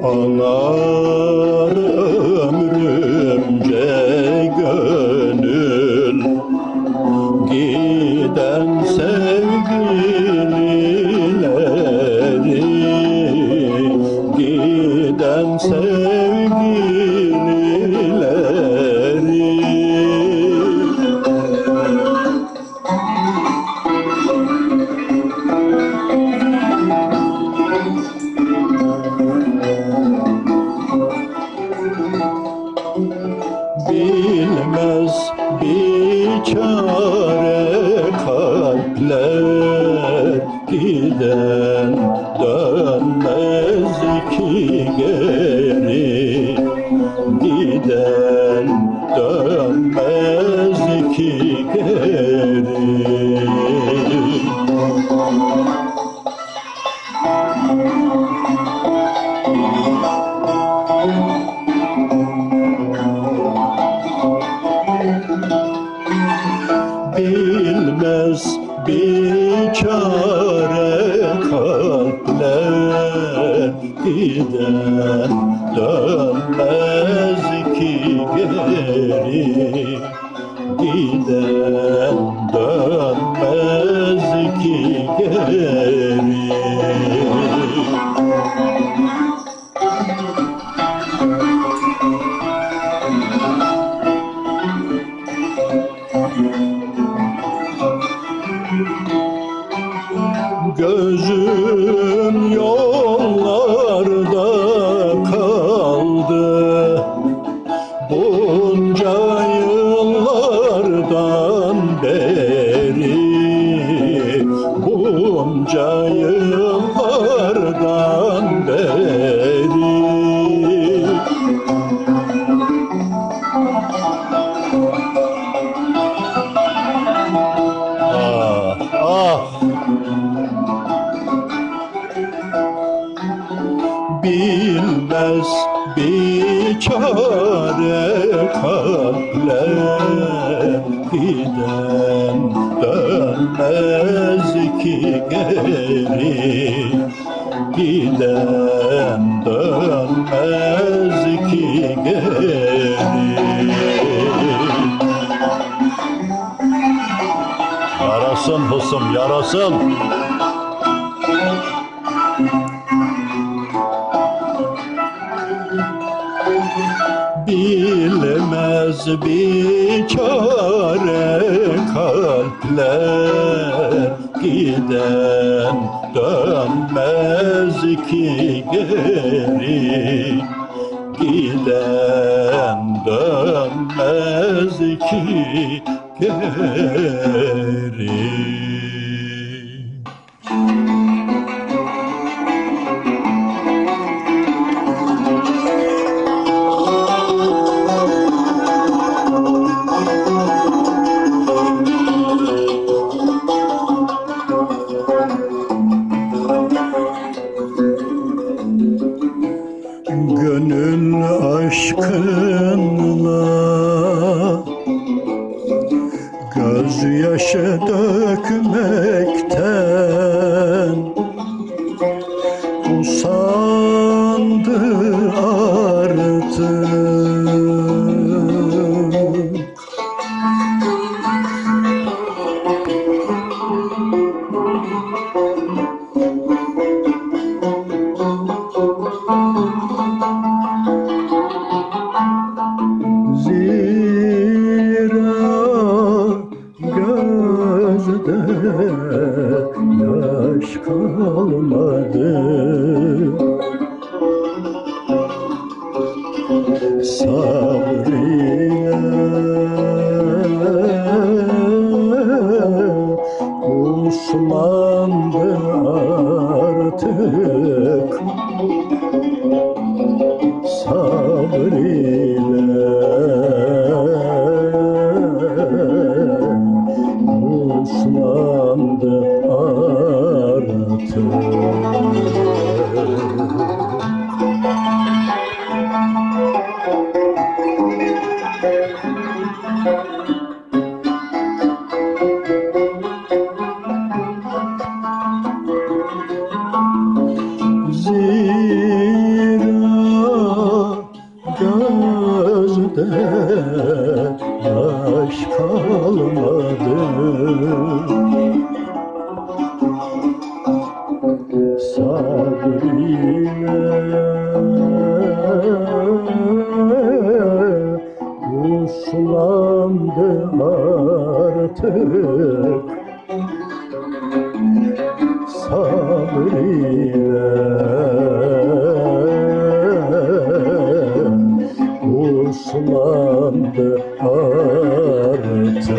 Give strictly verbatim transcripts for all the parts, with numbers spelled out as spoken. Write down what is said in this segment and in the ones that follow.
Ağlar ömrümce gönül, giden sevgilileri, giden sevgilileri. Bilmez biçare kalpler, giden dönmez ki geri, giden dönmez ki geri. Bilmez biçare kalpler, giden dönmez ki geri, giden dönmez ki geri. Gözüm yollarda kaldı, bunca yıllardan beri, bunca yıllardan beri. Ah, ah! Bilmez biçare kalpler, giden dönmez ki geri, giden dönmez ki geri. Yarasın husum, yarasın. Bilmez biçare kalpler, giden dönmez ki geri, giden dönmez ki geri. Gönül aşkınla gözyaşı dökmekten usandı artık. Yaş kalmadı, sabrıyla uslandı artık. sabrıyla uslandı artık.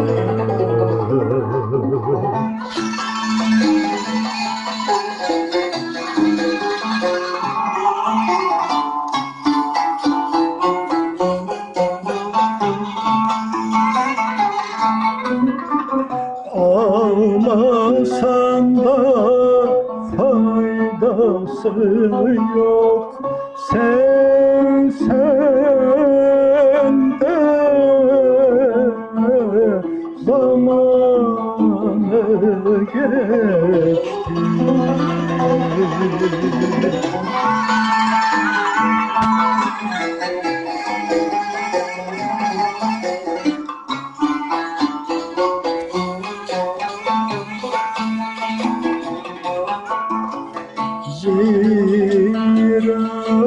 Ağlasan da faydası yok. Sevsen de zamanı geçti. Zira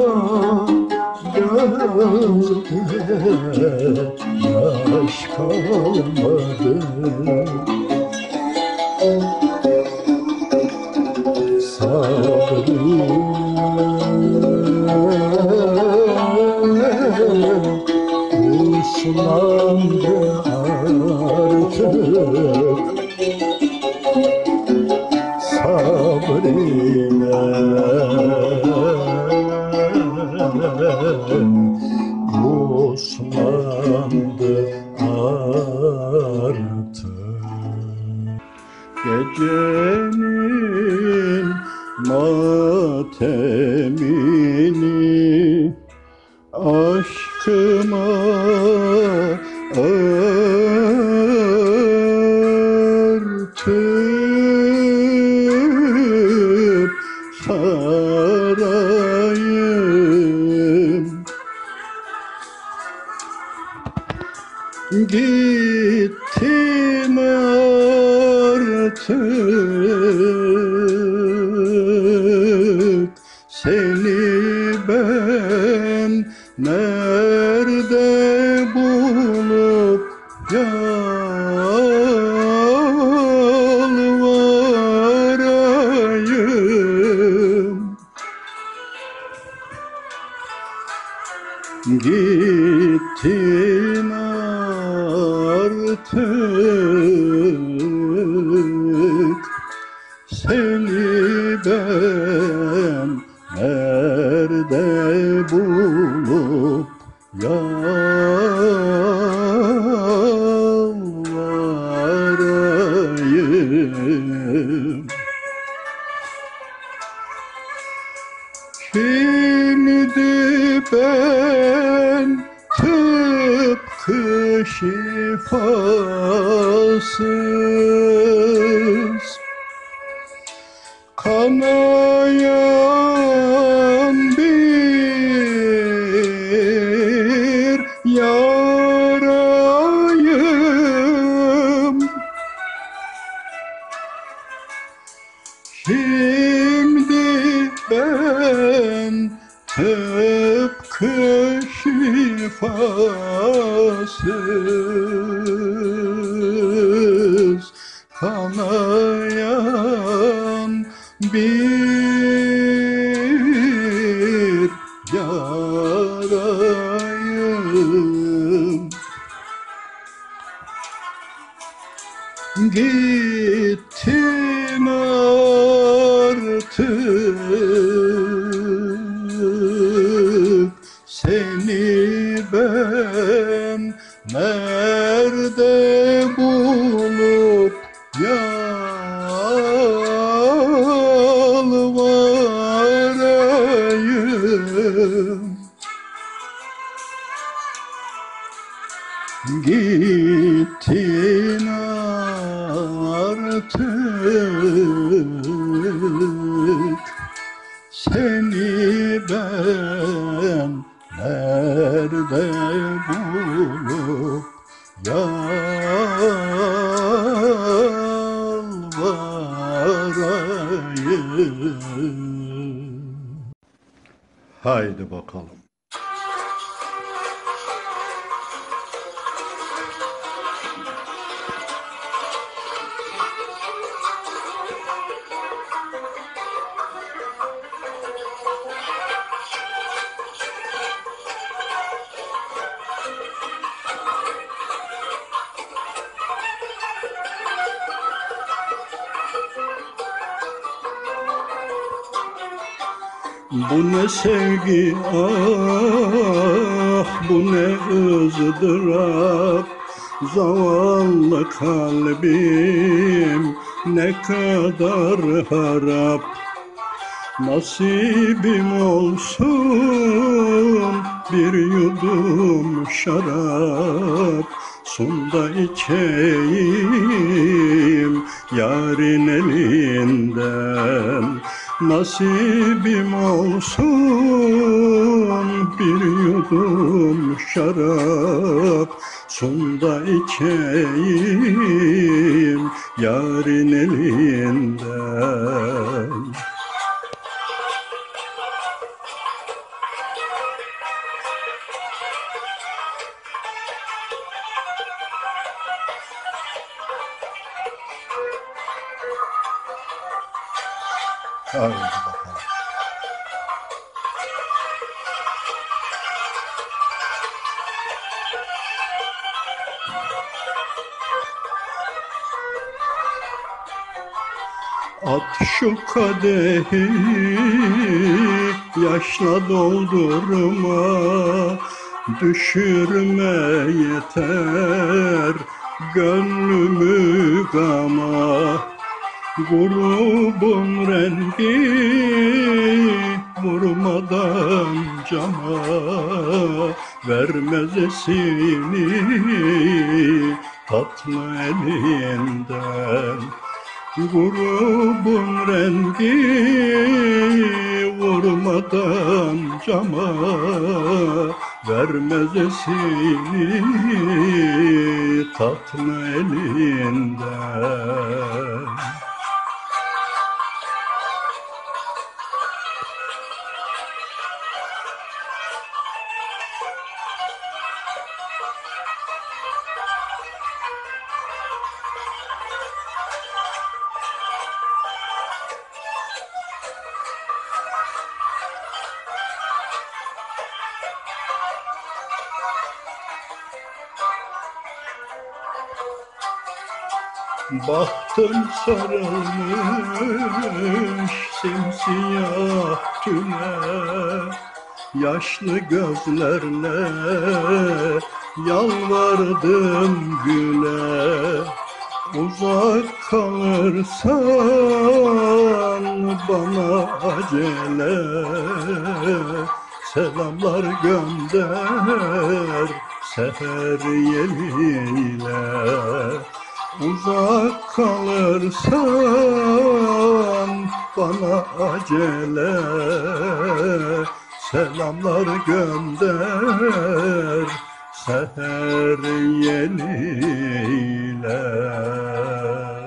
gözde yaş kalmadı. Sabrım uslandı artık. Sabrıyla uslandı artık. Gecenin matemini aşkıma örtüp sarayım. Gittim artık, seni ben nerede bulup yalvarayım. Gittin artık, seni ben nerede bulup yalvarayım. Şimdi ben tıpkı şifasız kanayan bir yarayım. Şimdi ben tıpkı şifasız kanayan bir yarayım. Gittin artık, seni ben nerede bulup yalvarayım. Gittin artık, seni ben nerede bulup yalvarayım. Haydi bakalım. Bu ne sevgi, ah bu ne ızdırap. Zavallı kalbim ne kadar harap. Nasibim olsun bir yudum şarap, sun da içeyim yarın elinden. Nasibim olsun bir yudum şarap, sun da içeyim yarın elinden. Haydi bakalım. At şu kadehi yaşla doldurma, düşürme yeter gönlümü gama. Grubun rengi vurmadan cama, vermez esini tatlı elinden. Grubun rengi vurmadan cama, vermez esini tatlı elinden. Bahtım sarılmış simsiyah tüne, yaşlı gözlerle yalvardım güle. Uzak kalırsan bana acele, selamlar gönder seher yeliyle. Uzak kalırsan bana acele, selamlar gönder seher yeliyle.